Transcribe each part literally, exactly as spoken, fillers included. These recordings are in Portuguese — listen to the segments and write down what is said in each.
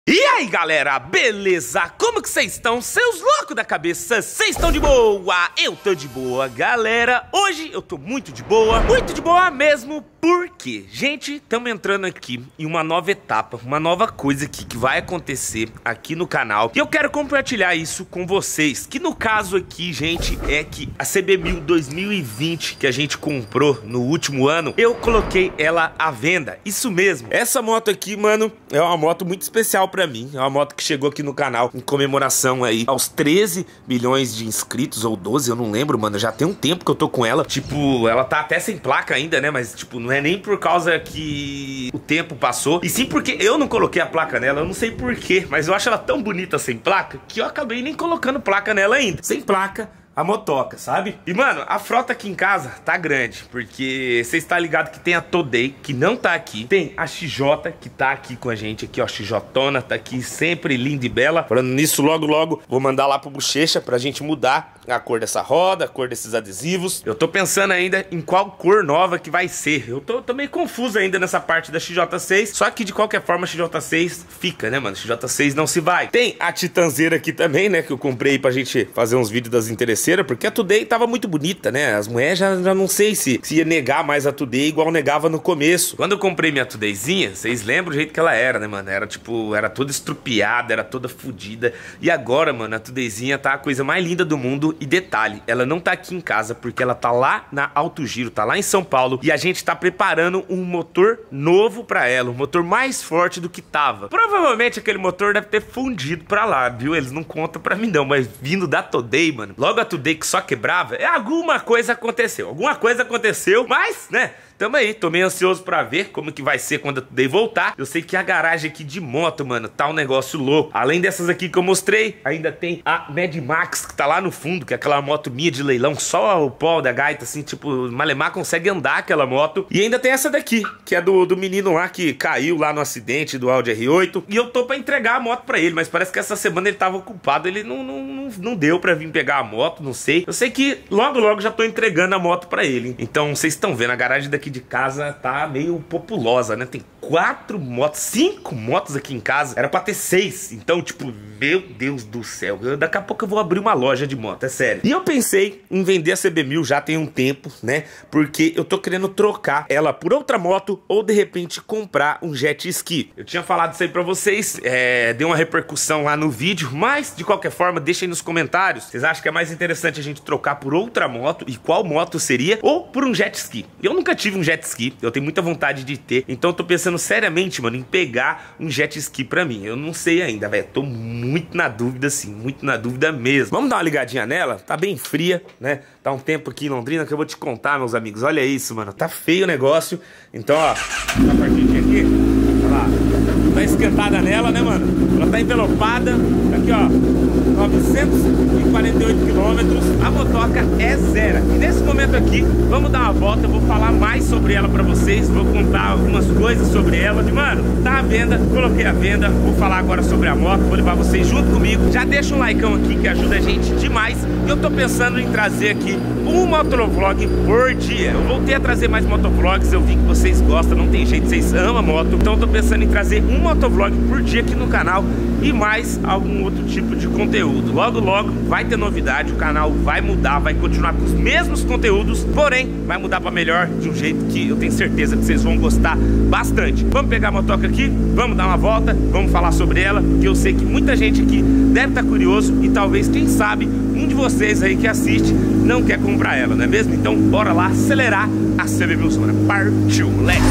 E aí galera, beleza? Como que vocês estão? Seus loucos da cabeça, vocês estão de boa? Eu tô de boa, galera. Hoje eu tô muito de boa, muito de boa mesmo. Porque, gente, estamos entrando aqui em uma nova etapa, uma nova coisa aqui que vai acontecer aqui no canal. E eu quero compartilhar isso com vocês, que no caso aqui, gente, é que a C B mil dois mil e vinte que a gente comprou no último ano, eu coloquei ela à venda. Isso mesmo. Essa moto aqui, mano, é uma moto muito especial pra mim. É uma moto que chegou aqui no canal em comemoração aí aos treze milhões de inscritos, ou doze, eu não lembro, mano. Já tem um tempo que eu tô com ela. Tipo, ela tá até sem placa ainda, né? Mas, tipo, não é nem por causa que o tempo passou, e sim porque eu não coloquei a placa nela. Eu não sei porquê, mas eu acho ela tão bonita sem placa que eu acabei nem colocando placa nela ainda. Sem placa, a motoca, sabe? E, mano, a frota aqui em casa tá grande, porque você está ligado que tem a Today, que não tá aqui. Tem a X J, que tá aqui com a gente, aqui, ó, XJona, tá aqui sempre linda e bela. Falando nisso, logo, logo, vou mandar lá pro Bochecha pra gente mudar a cor dessa roda, a cor desses adesivos. Eu tô pensando ainda em qual cor nova que vai ser. Eu tô, tô meio confuso ainda nessa parte da X J seis, só que de qualquer forma a X J seis fica, né, mano? X J seis não se vai. Tem a Titanzeira aqui também, né, que eu comprei pra gente fazer uns vídeos das interesseiras, porque a Today tava muito bonita, né? As mulheres já, já não sei se, se ia negar mais a Today igual negava no começo. Quando eu comprei minha Todayzinha, vocês lembram o jeito que ela era, né, mano? Era tipo, era toda estrupiada, era toda fodida. E agora, mano, a Todayzinha tá a coisa mais linda do mundo. E detalhe, ela não tá aqui em casa porque ela tá lá na Alto Giro, tá lá em São Paulo. E a gente tá preparando um motor novo pra ela, um motor mais forte do que tava. Provavelmente aquele motor deve ter fundido pra lá, viu? Eles não contam pra mim não, mas vindo da Today, mano, logo a Today que só quebrava, é alguma coisa aconteceu, alguma coisa aconteceu, mas, né, tamo aí, tô meio ansioso pra ver como que vai ser quando a Today voltar. Eu sei que a garagem aqui de moto, mano, tá um negócio louco. Além dessas aqui que eu mostrei, ainda tem a Mad Max, que tá lá no fundo, que é aquela moto minha de leilão, só o pó da gaita, assim, tipo, Malemar consegue andar aquela moto. E ainda tem essa daqui, que é do, do menino lá que caiu lá no acidente do Audi R oito. E eu tô pra entregar a moto pra ele, mas parece que essa semana ele tava ocupado, ele não, não, não, não deu pra vir pegar a moto, não sei. Eu sei que logo, logo já tô entregando a moto pra ele. Então, vocês estão vendo, a garagem daqui de casa tá meio populosa, né? Tem quatro motos, cinco motos aqui em casa. Era pra ter seis. Então, tipo, meu Deus do céu. Eu, daqui a pouco eu vou abrir uma loja de moto, é sério. E eu pensei em vender a C B mil já tem um tempo, né? Porque eu tô querendo trocar ela por outra moto ou, de repente, comprar um jet ski. Eu tinha falado isso aí pra vocês, é, deu uma repercussão lá no vídeo, mas, de qualquer forma, deixem nos comentários. Vocês acham que é mais interessante a gente trocar por outra moto e qual moto seria? Ou por um jet ski? Eu nunca tive um jet ski, eu tenho muita vontade de ter, então eu tô pensando seriamente, mano, em pegar um jet ski pra mim. Eu não sei ainda, velho, tô muito na dúvida, assim, muito na dúvida mesmo. Vamos dar uma ligadinha nela? Tá bem fria, né? Tá um tempo aqui em Londrina que eu vou te contar, meus amigos. Olha isso, mano, tá feio o negócio. Então, ó, a partidinha aqui, olha lá, tá esquentada nela, né, mano? Ela tá envelopada, aqui, ó, novecentos e quarenta e oito quilômetros, a motoca é zero. E nesse momento aqui, vamos dar uma volta, eu vou falar mais sobre ela pra vocês, vou contar algumas coisas sobre ela. E, mano, tá à venda, coloquei à venda, vou falar agora sobre a moto, vou levar vocês junto comigo. Já deixa um likeão aqui que ajuda a gente demais. E eu tô pensando em trazer aqui um motovlog por dia. Eu voltei a trazer mais motovlogs, eu vi que vocês gostam, não tem jeito, vocês amam moto. Então eu tô pensando em trazer um motovlog por dia aqui no canal e mais algum outro tipo de conteúdo. Logo, logo vai ter novidade, o canal vai mudar, vai continuar com os mesmos conteúdos, porém vai mudar pra melhor, de um jeito que eu tenho certeza que vocês vão gostar bastante. Vamos pegar a motoca aqui, vamos dar uma volta, vamos falar sobre ela, porque eu sei que muita gente aqui deve estar curioso e talvez, quem sabe, um de vocês aí que assiste não quer comprar ela, não é mesmo? Então bora lá acelerar a C B mil Zona. Partiu, moleque!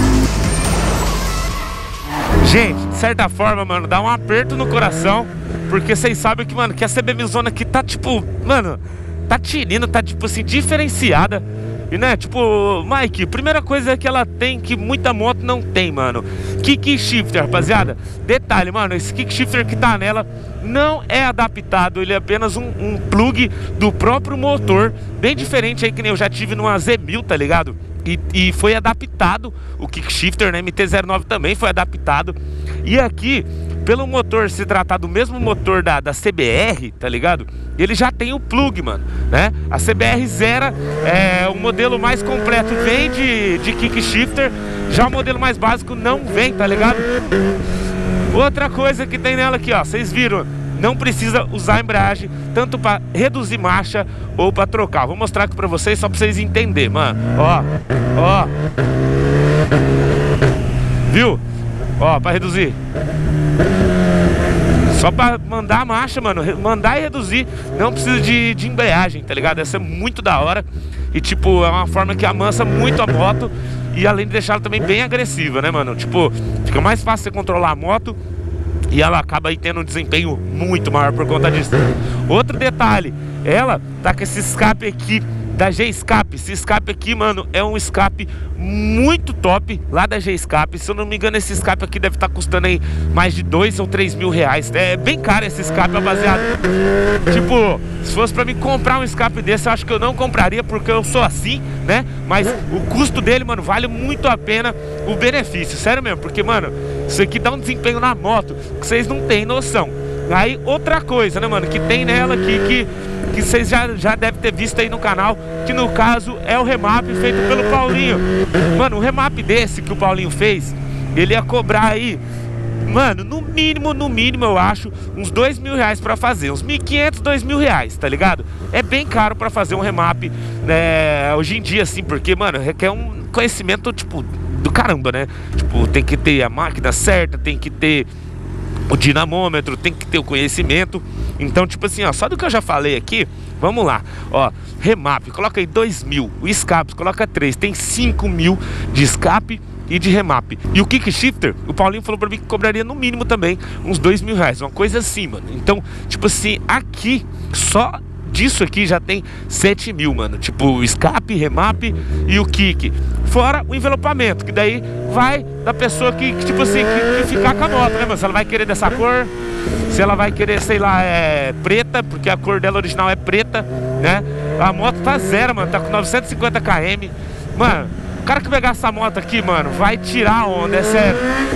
Gente, de certa forma, mano, dá um aperto no coração, porque vocês sabem que, mano, que a C B mil Zona aqui tá, tipo, mano, tá tirando, tá, tipo assim, diferenciada. E, né, tipo, Mike, primeira coisa é que ela tem que muita moto não tem, mano. Kick shifter, rapaziada. Detalhe, mano, esse kick shifter que tá nela não é adaptado, ele é apenas um, um plug do próprio motor, bem diferente aí que nem eu já tive numa Z mil, tá ligado? E, e foi adaptado o kick shifter, né? M T zero nove também foi adaptado. E aqui, pelo motor se tratar do mesmo motor da, da C B R, tá ligado? Ele já tem o plug, mano, né? A C B R Zero é o modelo mais completo, vem de, de kick shifter. Já o modelo mais básico não vem, tá ligado? Outra coisa que tem nela aqui, ó, vocês viram, não precisa usar a embreagem tanto para reduzir marcha ou para trocar. Vou mostrar aqui para vocês só para vocês entenderem, mano. Ó, ó. Viu? Ó, para reduzir. Só pra mandar a marcha, mano, mandar e reduzir. Não precisa de, de embreagem, tá ligado? Essa é muito da hora. E tipo, é uma forma que amansa muito a moto. E além de deixar ela também bem agressiva, né, mano? Tipo, fica mais fácil você controlar a moto. E ela acaba aí tendo um desempenho muito maior por conta disso. Outro detalhe, ela tá com esse escape aqui da G-Escape. Esse escape aqui, mano, é um escape muito top lá da G-Escape. Se eu não me engano, esse escape aqui deve estar custando aí mais de dois ou três mil reais. É bem caro esse escape, rapaziada. Tipo, se fosse pra mim comprar um escape desse, eu acho que eu não compraria, porque eu sou assim, né? Mas o custo dele, mano, vale muito a pena o benefício. Sério mesmo, porque, mano, isso aqui dá um desempenho na moto que vocês não têm noção. Aí, outra coisa, né, mano, que tem nela aqui que... que vocês já, já devem ter visto aí no canal, que no caso é o remap feito pelo Paulinho. Mano, o remap desse que o Paulinho fez, ele ia cobrar aí, mano, no mínimo, no mínimo eu acho, uns dois mil reais pra fazer, uns mil e quinhentos, dois mil reais, tá ligado? É bem caro pra fazer um remap, né, hoje em dia, assim, porque, mano, requer um conhecimento, tipo, do caramba, né? Tipo, tem que ter a máquina certa, tem que ter o dinamômetro, tem que ter o conhecimento. Então, tipo assim, ó, só do que eu já falei aqui, vamos lá, ó, remap, coloca aí dois mil, o escape, coloca três, tem cinco mil de escape e de remap. E o kick shifter, o Paulinho falou pra mim que cobraria no mínimo também uns dois mil reais, uma coisa assim, mano. Então, tipo assim, aqui, só disso aqui já tem sete mil, mano. Tipo, o escape, remap e o kick. Fora o envelopamento, que daí vai da pessoa que, que tipo assim, que, que ficar com a moto, né, mano? Se ela vai querer dessa cor, se ela vai querer, sei lá, é preta, porque a cor dela original é preta, né? A moto tá zero, mano, tá com novecentos e cinquenta quilômetros. Mano, o cara que pegar essa moto aqui, mano, vai tirar a onda, é sério.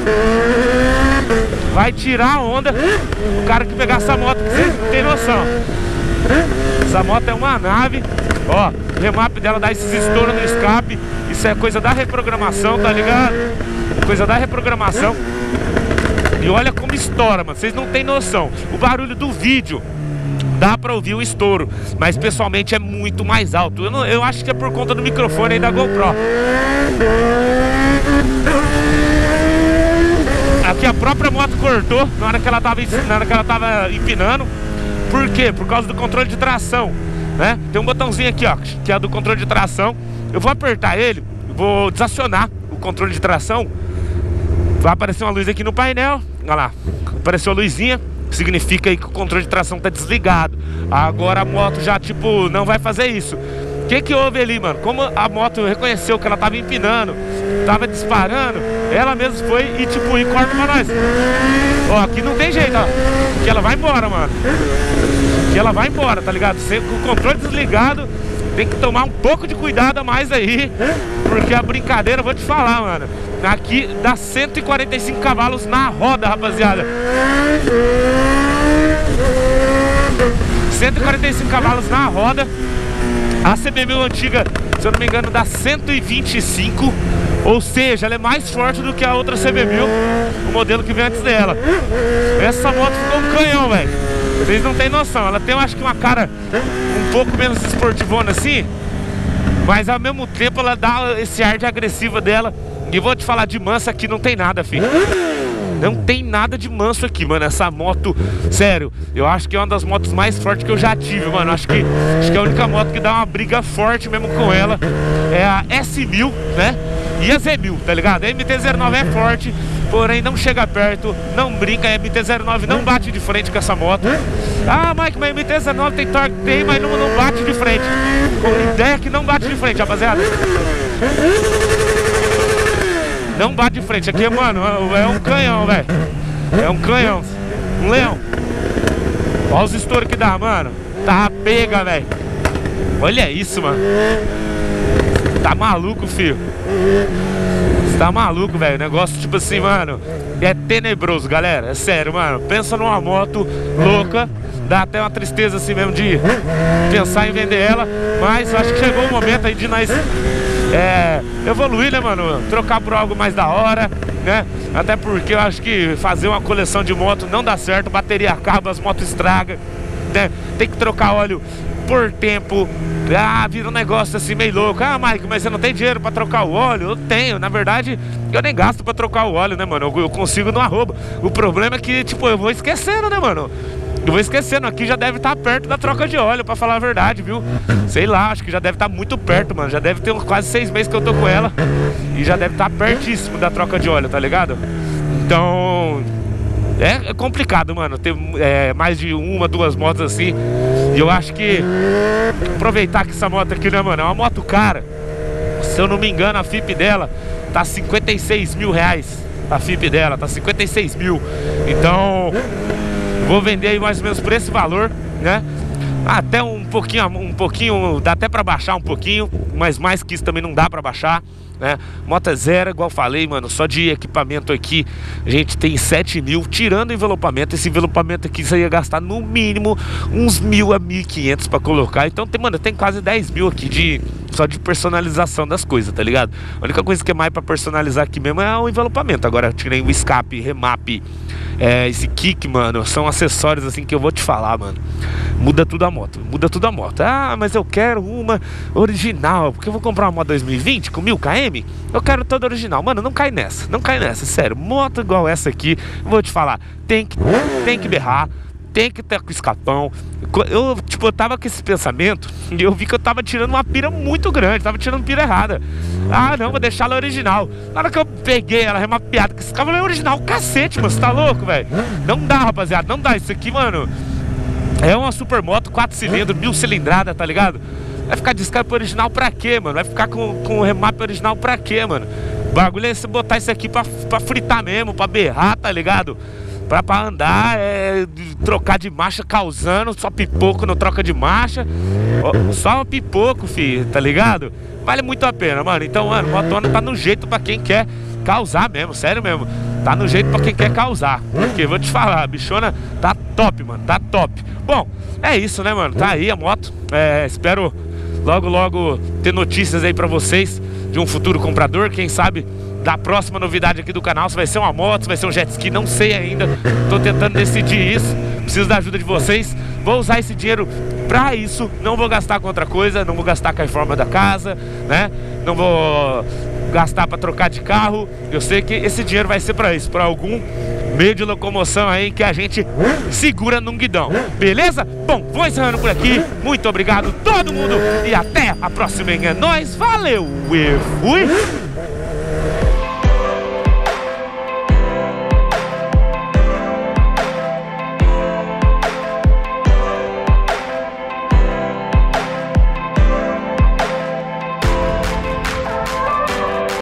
Vai tirar a onda o cara que pegar essa moto, que vocês não tem noção. Essa moto é uma nave. Ó, o remap dela dá esses estouros no escape. Isso é coisa da reprogramação, tá ligado? Coisa da reprogramação. E olha como estoura, mano, vocês não tem noção. O barulho do vídeo dá pra ouvir o estouro, mas pessoalmente é muito mais alto. Eu, não, eu acho que é por conta do microfone aí da GoPro. Aqui a própria moto cortou na hora que ela tava, na hora que ela tava empinando. Por quê? Por causa do controle de tração, né? Tem um botãozinho aqui, ó, que é do controle de tração. Eu vou apertar ele, vou desacionar o controle de tração. Vai aparecer uma luz aqui no painel. Olha lá, apareceu a luzinha. Significa aí que o controle de tração tá desligado. Agora a moto já, tipo, não vai fazer isso. O que que houve ali, mano? Como a moto reconheceu que ela tava empinando, tava disparando, ela mesmo foi e, tipo, e corta pra nós. Ó, aqui não tem jeito, ó. Que ela vai embora, mano. Que ela vai embora, tá ligado? Você, com o controle desligado, tem que tomar um pouco de cuidado a mais aí, porque a brincadeira, eu vou te falar, mano, aqui dá cento e quarenta e cinco cavalos na roda, rapaziada. cento e quarenta e cinco cavalos na roda. A C B mil antiga, se eu não me engano, dá cento e vinte e cinco. Ou seja, ela é mais forte do que a outra C B mil, o modelo que vem antes dela. Essa moto ficou um canhão, velho. Vocês não tem noção. Ela tem, eu acho que uma cara um pouco menos esportivona assim, mas ao mesmo tempo ela dá esse ar de agressiva dela. E vou te falar, de mansa aqui não tem nada, filho. Não tem nada de manso aqui, mano. Essa moto, sério, eu acho que é uma das motos mais fortes que eu já tive, mano. Acho que, acho que a única moto que dá uma briga forte mesmo com ela é a S mil, né? E a Z mil, tá ligado? A M T zero nove é forte, porém não chega perto, não brinca. A M T zero nove não bate de frente com essa moto. Ah, Mike, mas a M T zero nove tem torque? Tem, mas não, não bate de frente. Com ideia que não bate de frente, rapaziada. Não bate de frente. Aqui, mano, é um canhão, velho. É um canhão. Um leão. Olha os estouros que dá, mano. Tá pega, velho. Olha isso, mano. Tá maluco, filho. Você tá maluco, velho. Negócio tipo assim, mano, é tenebroso, galera. É sério, mano. Pensa numa moto louca. Dá até uma tristeza assim mesmo de pensar em vender ela. Mas eu acho que chegou o momento aí de nós é, evoluir, né, mano? Trocar por algo mais da hora. né? Até porque eu acho que fazer uma coleção de moto não dá certo, bateria acaba, as motos estragam, né? Tem que trocar óleo por tempo. Ah, vira um negócio assim meio louco. Ah, Mike, mas você não tem dinheiro pra trocar o óleo? Eu tenho, na verdade, eu nem gasto pra trocar o óleo, né, mano? Eu, eu consigo no arroba. O problema é que, tipo, eu vou esquecendo, né, mano? Eu vou esquecendo, aqui já deve estar perto da troca de óleo, pra falar a verdade, viu? Sei lá, acho que já deve estar muito perto, mano. Já deve ter uns quase seis meses que eu tô com ela. E já deve estar pertíssimo da troca de óleo, tá ligado? Então... é complicado, mano, ter é, mais de uma, duas motos assim. E eu acho que aproveitar que essa moto aqui, né, mano, é uma moto cara. Se eu não me engano, a F I P dela tá cinquenta e seis mil reais. A F I P dela tá cinquenta e seis mil. Então, vou vender aí mais ou menos por esse valor, né? Até um pouquinho, um pouquinho, dá até pra baixar um pouquinho, mas mais que isso também não dá pra baixar, né? Moto é zero, igual falei, mano, só de equipamento aqui a gente tem sete mil, tirando o envelopamento. Esse envelopamento aqui você ia gastar no mínimo uns mil a mil e quinhentos pra colocar. Então tem, mano, tem quase dez mil aqui de, só de personalização das coisas, tá ligado? A única coisa que é mais pra personalizar aqui mesmo é o envelopamento. Agora eu tirei o escape, remap, é, esse kick, mano, são acessórios assim que eu vou te falar, mano. Muda tudo a moto, muda tudo a moto. Ah, mas eu quero uma original, porque eu vou comprar uma moto dois mil e vinte com mil quilômetros. Eu quero toda original. Mano, não cai nessa, não cai nessa, sério. Moto igual essa aqui, vou te falar, tem que, tem que berrar, tem que ter com escapão. Eu, tipo, eu tava com esse pensamento e eu vi que eu tava tirando uma pira muito grande, tava tirando pira errada. Ah, não, vou deixar ela original. Na hora que eu peguei ela remapeada, que esse cavalo é original, cacete, mano, você tá louco, velho? Não dá, rapaziada, não dá. Isso aqui, mano, é uma super moto, quatro cilindros, mil cilindrada, tá ligado? Vai ficar de escape original pra quê, mano? Vai ficar com, com o remap original pra quê, mano? O bagulho é você botar isso aqui pra, pra fritar mesmo, pra berrar, tá ligado? Pra, pra andar, é, trocar de marcha causando, só pipoco não troca de marcha. Só pipoco, filho, tá ligado? Vale muito a pena, mano. Então, mano, motona tá no jeito pra quem quer causar mesmo, sério mesmo. Tá no jeito pra quem quer causar. Porque, vou te falar, a bichona tá top, mano, tá top. Bom, é isso, né, mano? Tá aí a moto. É, espero logo, logo ter notícias aí pra vocês de um futuro comprador. Quem sabe da próxima novidade aqui do canal, se vai ser uma moto, se vai ser um jet ski, não sei ainda. Tô tentando decidir isso. Preciso da ajuda de vocês. Vou usar esse dinheiro pra isso. Não vou gastar com outra coisa. Não vou gastar com a reforma da casa, né? Não vou gastar pra trocar de carro. Eu sei que esse dinheiro vai ser pra isso, pra algum meio de locomoção aí que a gente segura num guidão, beleza? Bom, vou encerrando por aqui. Muito obrigado todo mundo e até a próxima. É nóis, valeu e fui!